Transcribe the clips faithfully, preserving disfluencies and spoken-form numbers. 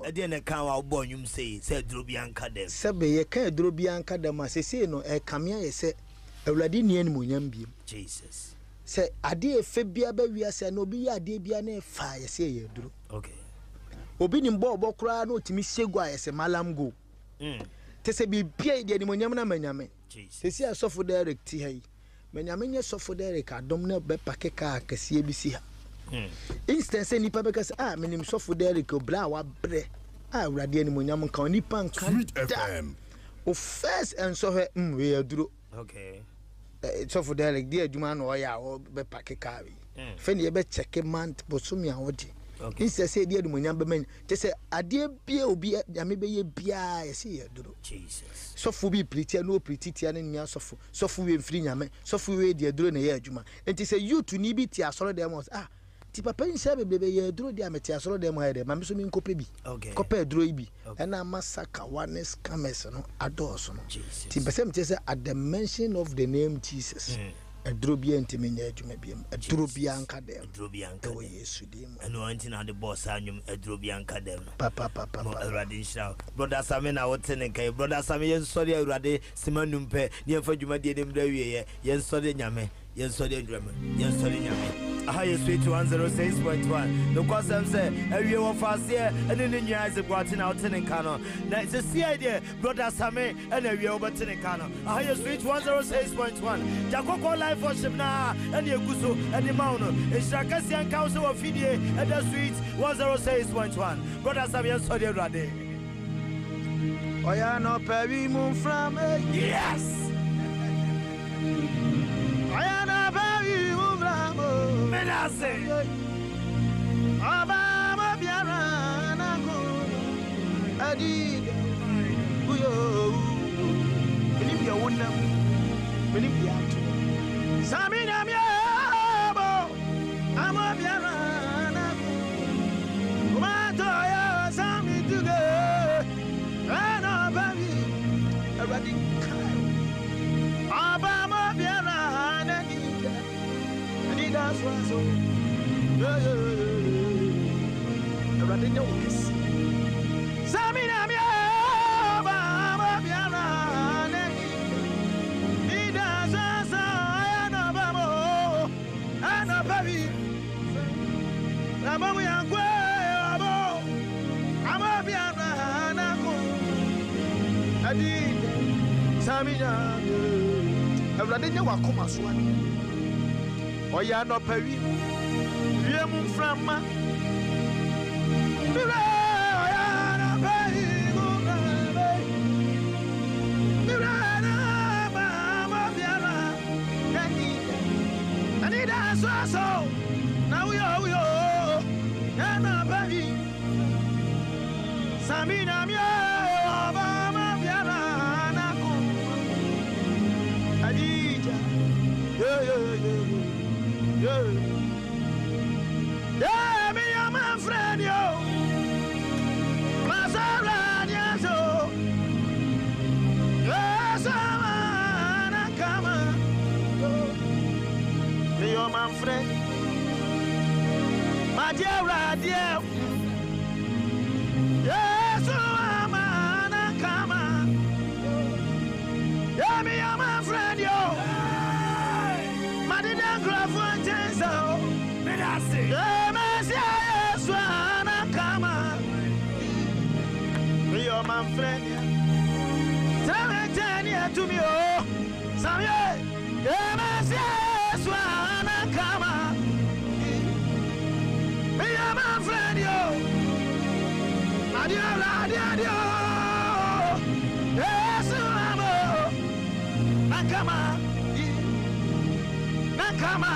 e de na kan wa bo nwum sei se duro bi anka dem sebe ye kan duro bi anka dem asese no e kamea ye se awurade ni animonyam biem Jesus se ade efe bia ba wiase na obi ya ade bia na fa ye se ye duro okay obi ni mbo obo kura na otimi segwa ye se malam go mm te se bi bia de animonyam na manyame Jesus se si asofo direct ti hai manyame nye sofo direct adom na be pakeka akase bi si ha mm instance ni pa be ka se ah menim sofo direct obra wa bre ah awurade animonyam kan nipa kan F M o first and so he mm we aduro okay so for direct dia adwuma na o ya o be pake car wi fe ne be check month bosumi a wodi okay inse say dia adwuma be man te say ade bia obi nyame be ye bia ye say aduro Jesus so for be pretty no pretty tia na nya so for so for we mfiri nyame so for we dia aduro na ye adwuma enti say you to ni bi tia asoro dem ah ti papa nse bebebe ye aduro dia meti asoro dem ha de mame so mi nkope bi okay kope aduro bi na masaka one scammers no adoso no ti besem te say at the mention of the name Jesus aduro bi ntimi nya adwuma bi aduro bi anka dem aduro bi anka dem Yesu dem eno anti na the boss anyum aduro bi anka dem papa papa mo awurade nshira brother Sami na wote ne kai brother Sami yen sori awurade simanum pe ne fa dwuma de dem da wiye yen sori nyame yen sori adwuma yen sori nyame aha yes sweet one oh six point one no kwasem say awie wo fase ene ne nyira ze gwate na wote ne ka no na se see idea brother Sami ene awie wo bete ne ka no aha yes sweet one oh six point one jakoko live worship na ene eguso ene ma no enshaka si anka wo se wo fidie ene sweet one oh six point one brother Sami yen so de urade oya no pewi mu from yes oya no pewi mu from menase aba ma biara na ko adi uyo believe your one now believe the act Sami na mi abo ama biara na ko ma to ya Sami tuge ana baby already kai aba ma biara na ni ni that's why so already know this Sami na mi aba ma biara na ni ni that's why so ana babo ana baby na babu yankwe abo ama biara na ko adi Sami na awurade nya wakoma so ani oya no pawi wiem frama bira oya no pawi gumbe bira na ba ma biara ani ani da so so na uyo uyo na na pawi Sami na mi ba ma biara na ko adija yo yo yo yeah, yeah, me and my friend, yo. Masarania, so. Yes, I'm a come. Me and my friend. My dear, dear. Yes, I'm a come. Yeah, me and my friend, yo. My dear, grandfather. Menase yeah Messiah swana kama your man friend Tanya to me oh Sami yeah Messiah swana kama your man friend yo adio adio yes amo nakama nakama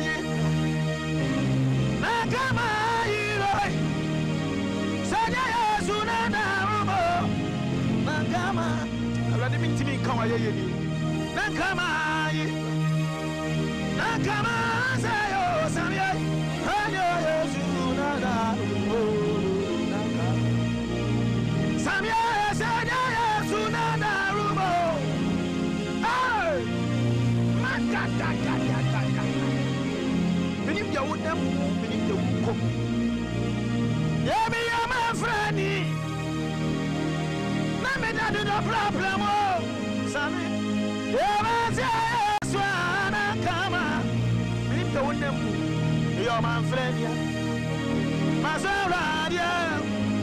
Nakama yiroi Sanya Yesu na narumo Nakama Already been to me come aye ye Nakama yi Nakama sayo Sanya Sanya Yesu na narumo Nakama Sanya Sanya Yesu na narumo Ay Makata kata kata Believe your wood them, believe your wood come. Yeah, me, I'm a friend. I do no problem, oh, Sammy. Yes, yes, Swana, come on. Leave the window. You're my friend, yeah. Mazara, yeah.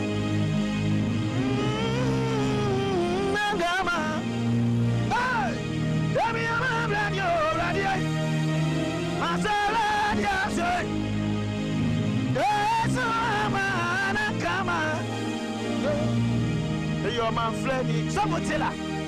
Nagama. Hey, let me have a brand new radio. Mazara, yeah, say. Yes, man, come on. You're my friend, Sabotilla.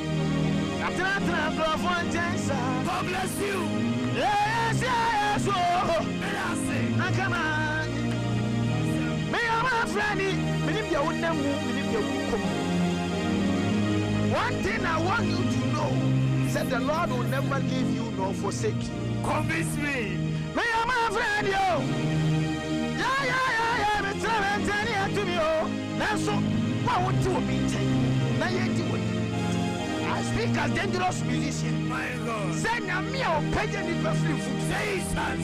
God bless you. Yes, yes, oh. Come on. Me and my friend, believe you would never believe you would come. One thing I want you to know, said the Lord will never leave you nor forsake you. Convince me. Me and my friend, yo. Yeah, yeah, yeah, yeah. Me tell me, tell you to me, oh. Now so, what would you be saying? Now you do it. I speak as dangerous musician. My God. Say na me or pagan in the flip. Jesus.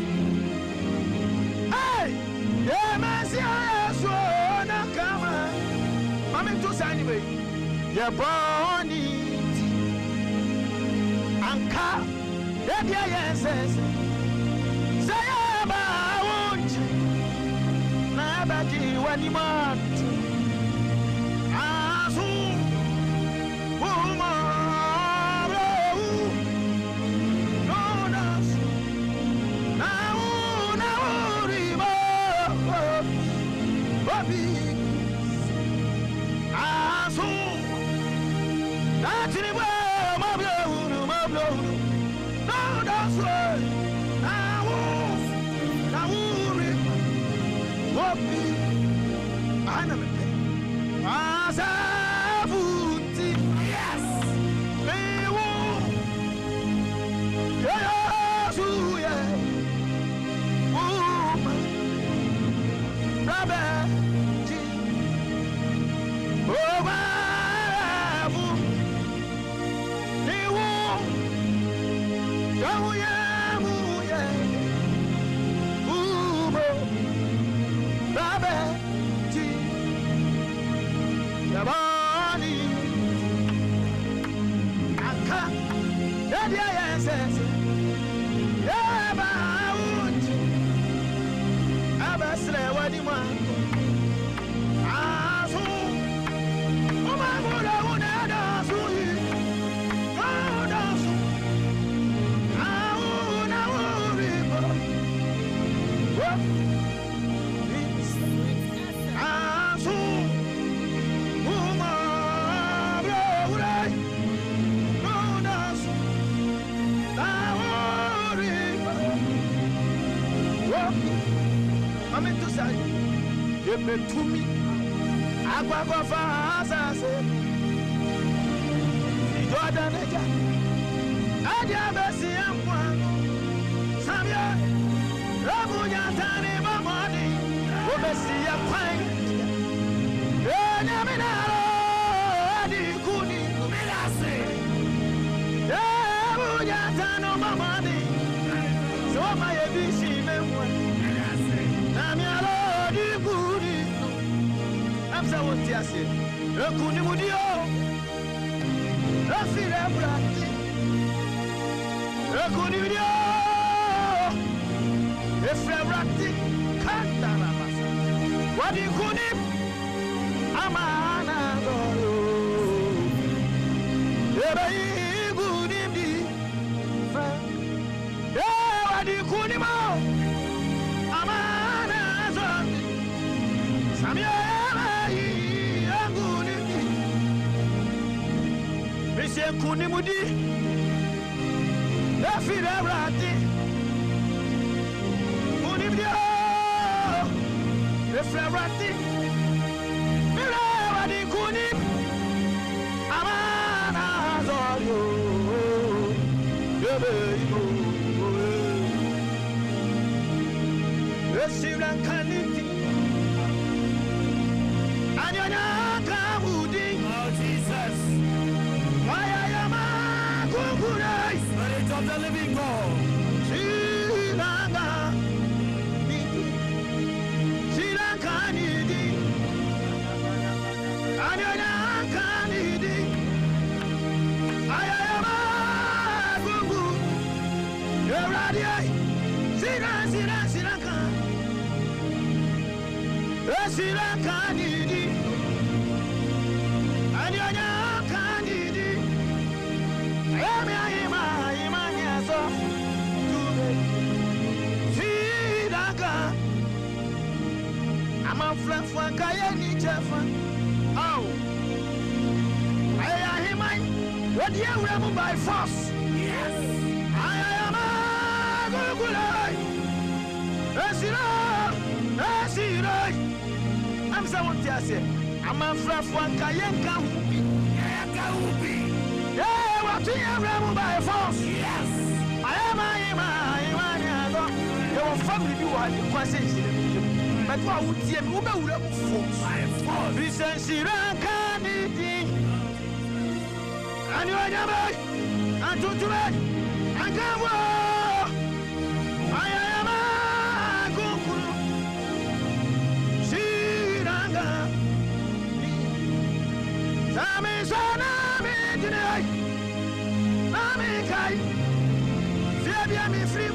Hey, yeah, man, see I so na come. I'm into anyway. You're born it. Anka, yeah, yeah, yes, yes. Say about na baki when you want. Ah, so. To me, I go for us. Jordan, I never see him one. Samia, Rabuya, Tani, Mamadi, Obesi, a pine. Yamina, Kuni, Milasi, Rabuya, Tano, Mamadi. So my A B C, Memoir, Namia, Kuni. I'm so what you say. Kuni Mudio, Rafira Brati, Kuni Mudio, Efra Brati, Kantana Masa. What do you kuni? Amana Goro. Ebai Guni, yeah, what do you kuni mo? Amana Zondi, Samia. Kuni mudi, Efi Brati, Kuni Dio, Efi Brati, Mira Wadi Kuni, Amana Zorio, Yebe, Efi Blancaniti, Anyana Kamudi, oh Jesus. Spirit of the living God. Shilanga, Shilanga, Nidi, Anyana, Nidi. Radia, Sira, Sira, Siraka, Siraka, Didi, Adiana, Candidi, Emia, Ima, Imania, so, Siraka, I'm a flat for Kayani Jeffa. Oh, I am him. What you remember by force? Yes, I am a good guy. I'm someone to say, I'm a flat for Kayanka. Yeah, what you remember by force? Yes, I am a man. Your family, you are the question. But what would you move out for? Listen, Siraka, and you are never, and to do it, and come on. I am a good Siraka. Sami Sana, tonight. Nami Kai, Fabia, me free.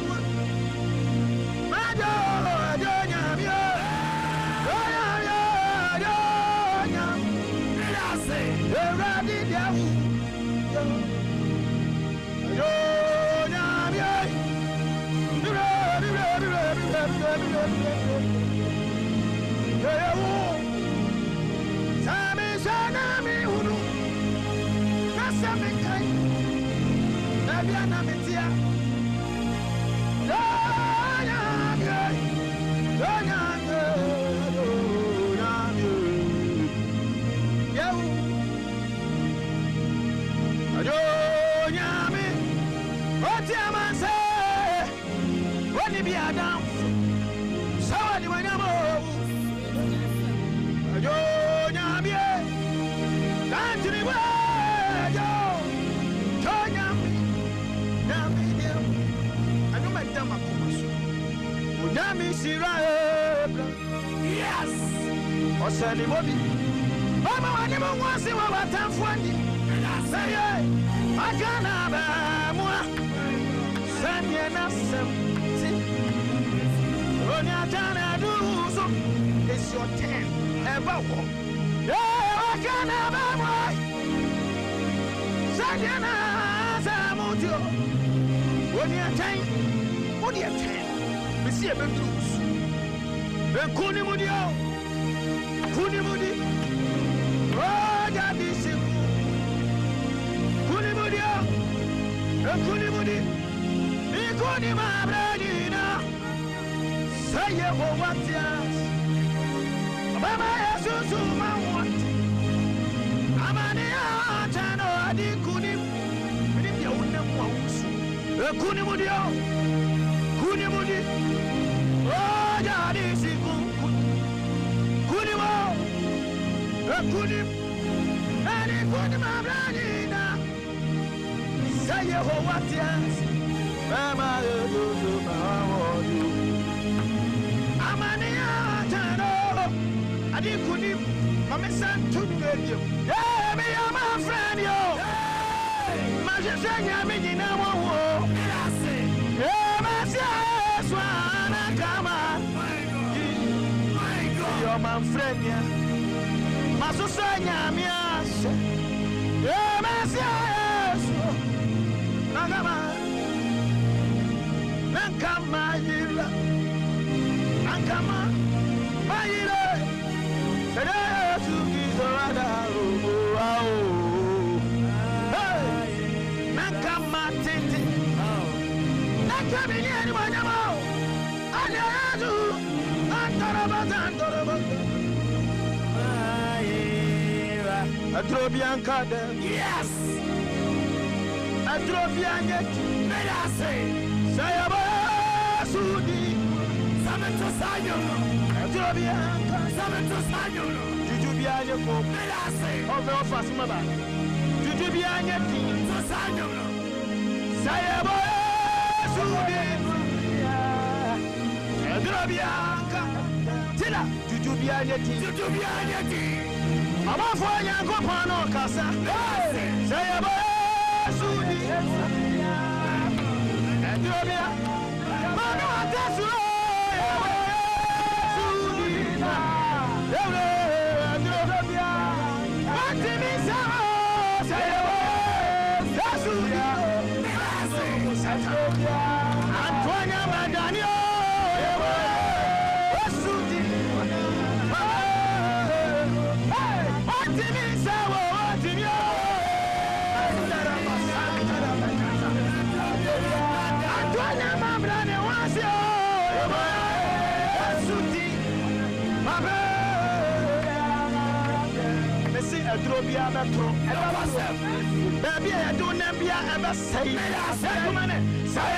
Yes, or Sally Bobby. Mama, I never want to see what I'm funny. Say, I can't have more. Send me nothing. When you're done, I do so. It's your turn. Ever walk. Yeah, I can't have more. Send me nothing. When you're done, what do you turn? We see a big news. Kuni mudio, kuni mudi, oh jadi siku. Kuni mudio, kuni mudi, kuni mabrina. Saya wawatias, mama Yesus mawat. Amania chano adi kuni, kuni dia unda mawus. Kuni mudio, kuni mudi, oh jadi siku. Kunim, and it would my brother. Say, oh, what yes, Mama, you I'm an Atano. I didn't kunim, Mamma sent to you. Yeah, me, I'm a friend, yo. Majesty, I'm in our war. Yeah, my son, come on. You're my friend, yeah. Masusanya mias, yeah, Messias, Nagama, Nankama, Yila, Nankama, Mayila, Sada to Gizorada, Nankama Titi, Nakami, anyone, Anadu, Antarabata, Antarabata. Atrobianka, yes. Atrobianka, may I say, Sayaba Sudi, Samantha Sayon, Atrobianka, Samantha Sayon, Jujubianya, may I say, oh, no, fast mother, Jujubianya, Sayon, Sayaba Sudi, Atrobianka, Tilla, Jujubianya, Jujubianya. I'm off for young Copano Casa. Say about Sudi and Jobia. Adrobia metro baby I do nambia ever say say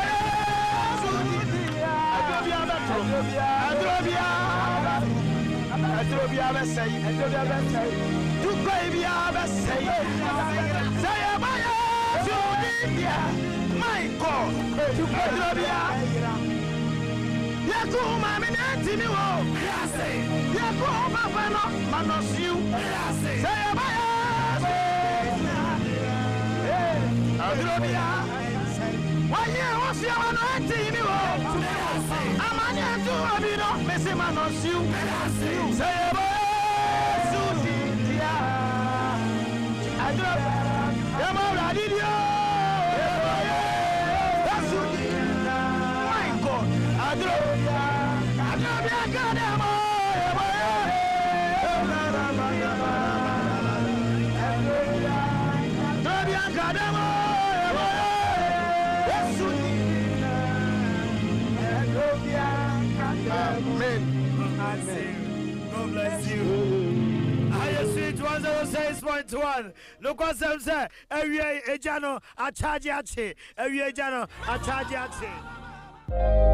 Adrobia metro Adrobia Adrobia ever say Adrobia ever say to baby ever say say Adrobia my God to Adrobia Yaku mama natimi wo Yaku papa no manosiu say baya Adrobia wanye wosia no natimi wo amani atu abino mesi manosiu say baya sudi dia Adrobia yamo radidio sudi my God Adrobia Adrobia kadamo Amen. Amen. God bless you. Higher Street one oh six point one. Look what some say. Every ejano a charge ache. Every ejano a charge ache.